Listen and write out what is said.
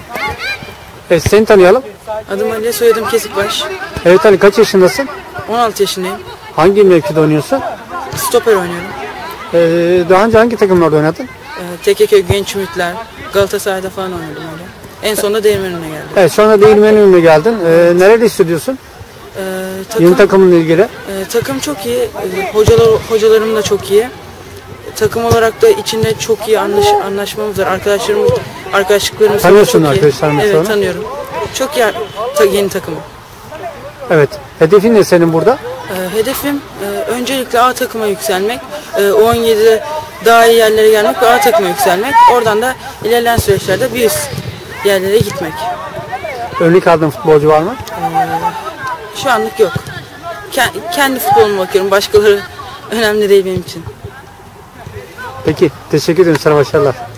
Evet, seni tanıyalım. Adım Ali, soyadım Kesikbaş. Evet Ali, kaç yaşındasın? 16 yaşındayım. Hangi mevkide oynuyorsun? Stoper oynuyorum. Daha önce hangi takımlarda oynadın? Tekeköy, Genç Ümitler, Galatasaray'da falan oynadım öyle. En sonunda Değirmenim'e geldim. Evet, sonra Değirmenim'e geldin. Nerede hissediyorsun? Yeni takımınla ilgili? Takım çok iyi. Hocalarım da çok iyi. Takım olarak da içinde çok iyi anlaşmamız var. Arkadaşlıklarımız Tanıyorsun çok iyi. arkadaşlarımı Evet, sonra? tanıyorum. Çok iyi yeni takımım. Evet. Hedefin ne senin burada? Hedefim öncelikle A takıma yükselmek. U17'de daha iyi yerlere gelmek ve A takıma yükselmek. Oradan da ilerleyen süreçlerde bir üst yerlere gitmek. Örnek aldığın futbolcu var mı? Şu anlık yok. Kendi futboluma bakıyorum. Başkaları önemli değil benim için. Peki. Teşekkür ederim. Sana başarılar.